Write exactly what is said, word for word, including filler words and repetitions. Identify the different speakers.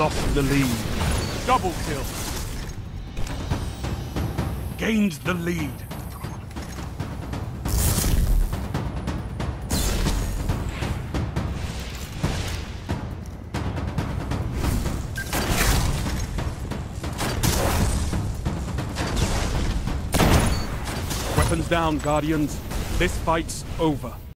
Speaker 1: Lost the lead. Double kill. Gained the lead. Weapons down, Guardians. This fight's over.